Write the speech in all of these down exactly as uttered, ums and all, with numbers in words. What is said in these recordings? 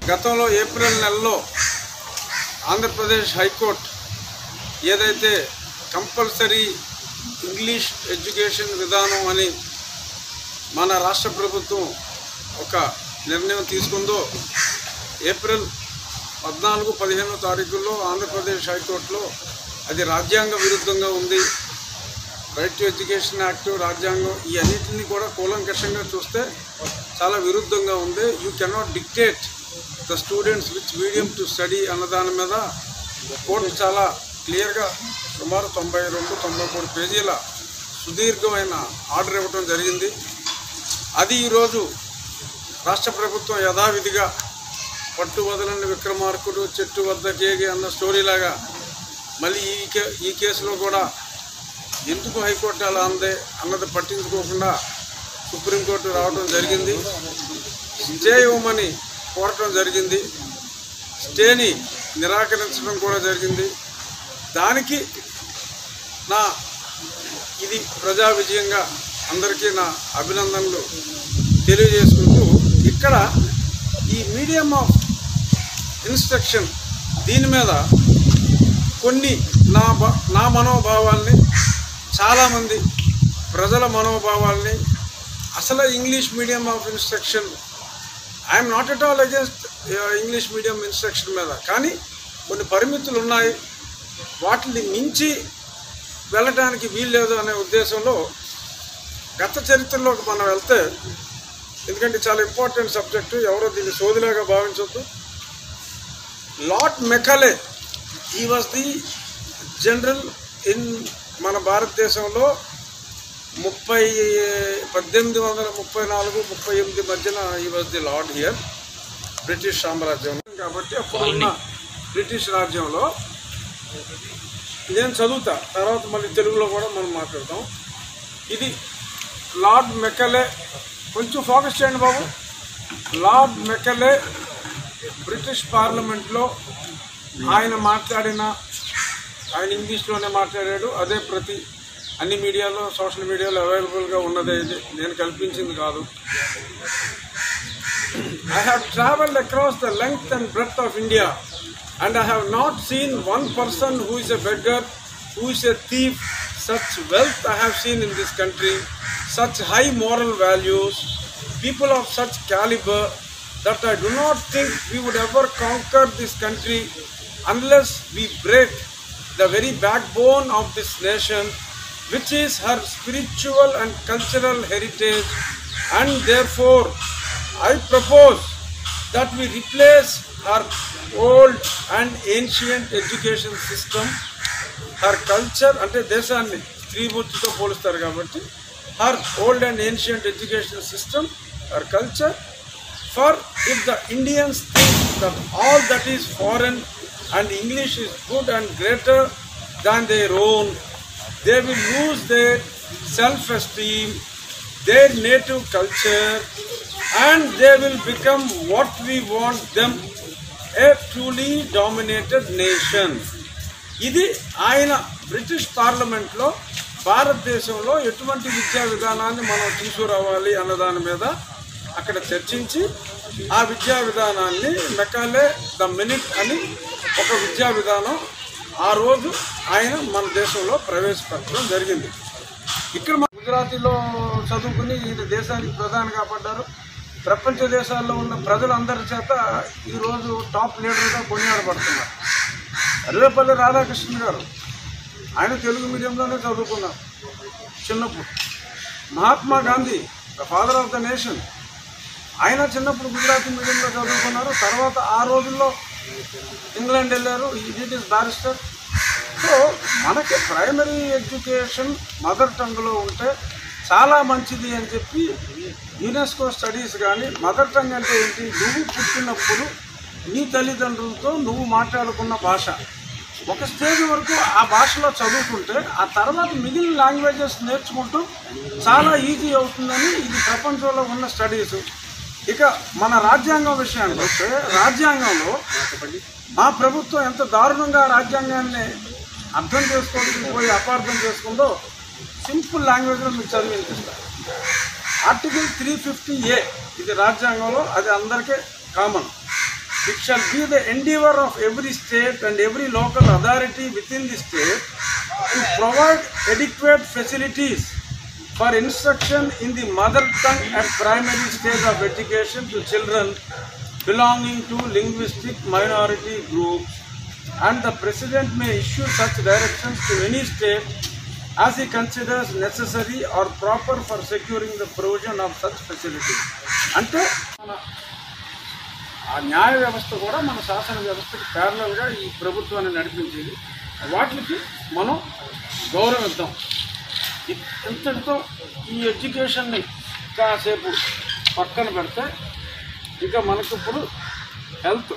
గతంలో ఏప్రిల్ నెలలో ఆంధ్రప్రదేశ్ హైకోర్టు ఏదైతే కంపల్సరీ ఇంగ్లీష్ ఎడ్యుకేషన్ విధానం అని మన రాష్ట్ర ప్రభుత్వం ఒక నిర్ణయం తీసుకుందో ఏప్రిల్ పద్నాలుగు పదిహేనో తారీఖుల్లో ఆంధ్రప్రదేశ్ హైకోర్టులో అది రాజ్యాంగ విరుద్ధంగా ఉంది, రైట్ టు ఎడ్యుకేషన్ యాక్ట్ రాజ్యాంగం ఈ అన్నింటినీ కూడా కూలంకషంగా చూస్తే చాలా విరుద్ధంగా ఉంది. You cannot dictate the students which medium to study అన్న దాని మీద కోర్టు చాలా క్లియర్గా సుమారు తొంభై రెండు తొంభై మూడు పేజీల సుదీర్ఘమైన ఆర్డర్ ఇవ్వడం జరిగింది. అది ఈరోజు రాష్ట్ర ప్రభుత్వం యథావిధిగా పట్టు వదలని విక్రమార్కుడు చెట్టు వద్ద కేగి అన్న స్టోరీలాగా మళ్ళీ ఈ కే ఈ కేసులో కూడా ఎందుకు హైకోర్టు అలా అందే అన్నది పట్టించుకోకుండా సుప్రీంకోర్టు రావడం జరిగింది. స్టే ఇవ్వమని కోరటం జరిగింది, స్టేని నిరాకరించడం కూడా జరిగింది. దానికి నా ఇది ప్రజా విజయంగా అందరికీ నా అభినందనలు తెలియజేసుకుంటూ ఇక్కడ ఈ మీడియం ఆఫ్ ఇన్స్ట్రక్షన్ దీని మీద కొన్ని నా నా మనోభావాల్ని చాలామంది ప్రజల మనోభావాల్ని అసలు English medium of instruction I'm not at all against English medium instruction మీద, కానీ కొన్ని పరిమితులు ఉన్నాయి, వాటిని మించి వెళ్ళటానికి వీల్లేదు అనే ఉద్దేశంలో గత చరిత్రలోకి మనం వెళ్తే, ఎందుకంటే చాలా ఇంపార్టెంట్ సబ్జెక్టు, ఎవరో దీన్ని సోదిలాగా భావించవద్దు. Lord Macaulay he was the general in మన భారతదేశంలో ముప్పై పద్దెనిమిది వందల ముప్పై నాలుగు ముప్పై ఎనిమిది మధ్యన ఈ was the lord here British సామ్రాజ్యం. కాబట్టి అప్పుడున్న బ్రిటిష్ రాజ్యంలో నేను చదువుతా, తర్వాత మళ్ళీ తెలుగులో కూడా మనం మాట్లాడతాం. ఇది లార్డ్ మెకాలే, కొంచెం ఫోకస్ చేయండి బాబు. లార్డ్ మెకాలే బ్రిటిష్ పార్లమెంట్లో ఆయన మాట్లాడిన ఆయన ఇంగ్లీష్లోనే మాట్లాడాడు. అదే ప్రతి అన్ని మీడియాలో సోషల్ మీడియాలో అవైలబుల్గా ఉన్నదే, ఇది నేను కల్పించింది కాదు. I have travelled across the length and breadth of India and I have not seen one person who is a beggar, who is a thief. Such wealth I have seen in this country, such high moral values, people of such caliber that I do not think we would ever conquer this country unless we break the very backbone of this nation, which is her spiritual and cultural heritage, and therefore I propose that we replace her old and ancient education system, her culture, ante deshanni త్రిమూర్తితో పోలుస్తారు కాబట్టి her old and ancient education system, her culture, for if the Indians think that all that is foreign and English is good and greater than their own, they will lose their self-esteem, their native culture, and they will become what we want them, a truly dominated nation. ఇది ఆయన British పార్లమెంట్లో భారతదేశంలో ఎటువంటి విద్యా విధానాన్ని మనం తీసుకురావాలి అన్న దాని మీద అక్కడ చర్చించి ఆ విద్యా విధానాన్ని మెకాలే ద మినిట్ అని ఒక విద్యా విధానం ఆ రోజు ఆయన మన దేశంలో ప్రవేశపెట్టడం జరిగింది. ఇక్కడ మన గుజరాతీలో చదువుకుని ఈ దేశానికి ప్రధాని కాపాడ్డారు. ప్రపంచ దేశాల్లో ఉన్న ప్రజలందరి చేత ఈరోజు టాప్ లీడర్గా కొనియాడబడుతున్నారు. అల్లేపల్లి రాధాకృష్ణ గారు ఆయన తెలుగు మీడియంలోనే చదువుకున్నారు చిన్నప్పుడు. Mahatma Gandhi the father of the nation, ఆయన చిన్నప్పుడు గుజరాతీ మీడియంలో చదువుకున్నారు. తర్వాత ఆ రోజుల్లో ఇంగ్లాండ్ వెళ్ళారు, ఇట్ ఈస్ బ్యారిస్టర్. సో మనకి ప్రైమరీ ఎడ్యుకేషన్ మదర్ టంగ్లో ఉంటే చాలా మంచిది అని చెప్పి యునెస్కో స్టడీస్ కానీ, మదర్ టంగ్ అంటే ఏంటి, నువ్వు పుట్టినప్పుడు నీ తల్లిదండ్రులతో నువ్వు మాట్లాడుకున్న భాష ఒక స్టేజ్ వరకు ఆ భాషలో చదువుకుంటే ఆ తర్వాత మిగిలిన లాంగ్వేజెస్ నేర్చుకుంటూ చాలా ఈజీ అవుతుందని ఇది ప్రపంచంలో ఉన్న స్టడీస్. ఇక మన రాజ్యాంగం విషయానికి వస్తే, రాజ్యాంగంలో మా ప్రభుత్వం ఎంత దారుణంగా రాజ్యాంగాన్ని అర్థం చేసుకోవడానికి పోయి అపార్థం చేసుకుందో సింపుల్ లాంగ్వేజ్లో మీకు చదివినిపిస్తారు. ఆర్టికల్ త్రీ ఫిఫ్టీ ఏ ఇది రాజ్యాంగంలో, అది అందరికీ common. it shall be the endeavor of every state and every local authority within the state to provide adequate facilities for instruction in the mother tongue at primary stage of education to children belonging to linguistic minority groups, and the President may issue such directions to any state as he considers necessary or proper for securing the provision of such facilities. అంటే ఆ న్యాయ వ్యవస్థ కూడా మన శాసన వ్యవస్థకి ప్యారలల్గా ఈ ప్రభుత్వాన్ని నడిపించేది. వాటికి మనం గౌరవిద్దాం. ఇంతటితో ఈ ఎడ్యుకేషన్ని కాసేపు పక్కన పెడితే ఇంకా మనకు ఇప్పుడు హెల్త్,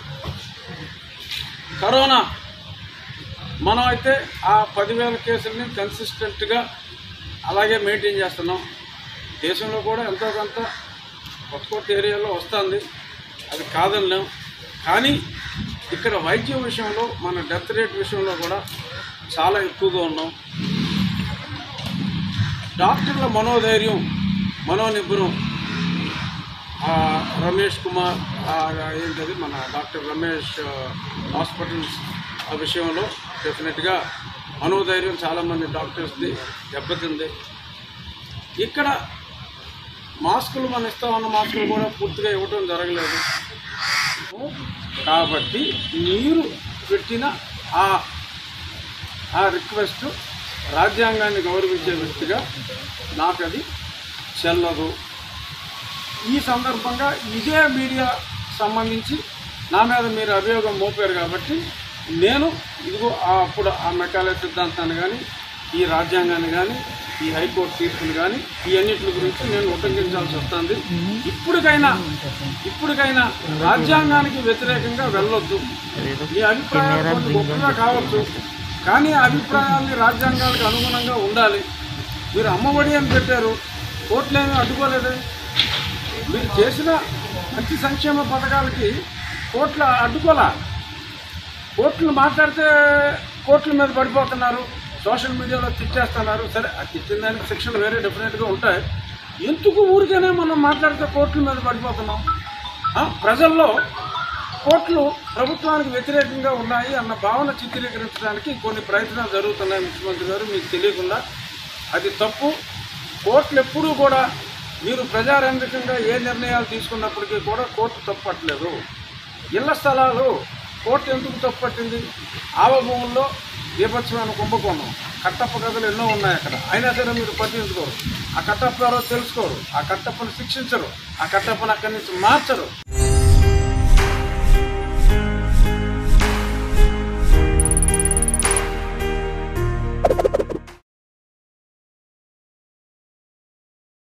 కరోనా, మనం అయితే ఆ పదివేల కేసుల్ని కన్సిస్టెంట్గా అలాగే మెయింటైన్ చేస్తున్నాం. దేశంలో కూడా ఎంతో కొంత కొత్త కొత్త ఏరియాలో వస్తుంది, అది కాదనలేం. కానీ ఇక్కడ వైద్యం విషయంలో మన డెత్ రేట్ విషయంలో కూడా చాలా ఎక్కువగా ఉన్నాం. డాక్టర్ల మనోధైర్యం, మనోనిబ్బరం, రమేష్ కుమార్ ఏంటది మన డాక్టర్ రమేష్ హాస్పిటల్స్ ఆ విషయంలో డెఫినెట్గా మనోధైర్యం చాలామంది డాక్టర్స్ది దెబ్బతింది. ఇక్కడ మాస్కులు మనం ఇస్తామన్న మాస్కులు కూడా పూర్తిగా ఇవ్వటం జరగలేదు. కాబట్టి మీరు పెట్టిన ఆ ఆ రిక్వెస్ట్ రాజ్యాంగాన్ని గౌరవించే వ్యక్తిగా నాకు అది చెల్లదు. ఈ సందర్భంగా ఇదే మీడియా సంబంధించి నా మీద మీరు అభియోగం మోపారు కాబట్టి నేను ఇదిగో అప్పుడు ఆ మెకాలే సిద్ధాంతాన్ని కానీ, ఈ రాజ్యాంగాన్ని కానీ, ఈ హైకోర్టు తీర్పులు కానీ, ఈ అన్నింటి గురించి నేను ఉటంకించాల్సి వస్తుంది. ఇప్పటికైనా ఇప్పటికైనా రాజ్యాంగానికి వ్యతిరేకంగా వెళ్ళొద్దు. మీ అభిప్రాయాలు కొన్ని గొప్పగా కావచ్చు, కానీ అభిప్రాయాల్ని రాజ్యాంగాలకు అనుగుణంగా ఉండాలి. మీరు అమ్మఒడి అని పెట్టారు, కోర్టులేమీ అడ్డుకోలేదు. మీరు చేసిన మంచి సంక్షేమ పథకాలకి కోర్టులు అడ్డుకోలే. కోర్టులు మాట్లాడితే కోర్టుల మీద పడిపోతున్నారు, సోషల్ మీడియాలో తిట్టేస్తున్నారు. సరే, ఆ తిట్టిన దానికి శిక్షలు వేరే డెఫినెట్గా ఉంటాయి. ఎందుకు ఊరికైనా మనం మాట్లాడితే కోర్టుల మీద పడిపోతున్నాం? ప్రజల్లో కోర్టులు ప్రభుత్వానికి వ్యతిరేకంగా ఉన్నాయి అన్న భావన చిత్రీకరించడానికి కొన్ని ప్రయత్నాలు జరుగుతున్నాయి ముఖ్యమంత్రి గారు, మీకు తెలియకుండా. అది తప్పు. కోర్టులు ఎప్పుడూ కూడా మీరు ప్రజారంజకంగా ఏ నిర్ణయాలు తీసుకున్నప్పటికీ కూడా కోర్టు తప్పట్లేదు. ఇళ్ల స్థలాలు కోర్టు ఎందుకు తప్పట్టింది? ఆవభూముల్లో దీపత్సమైన కుంభకోణం, కట్టప్ప కథలు ఎన్నో ఉన్నాయి అక్కడ. అయినా సరే మీరు పట్టించుకోరు. ఆ కట్టప్ప ఎవరో తెలుసుకోరు, ఆ కట్టప్పను శిక్షించరు, ఆ కట్టప్పను అక్కడి నుంచి మార్చరు.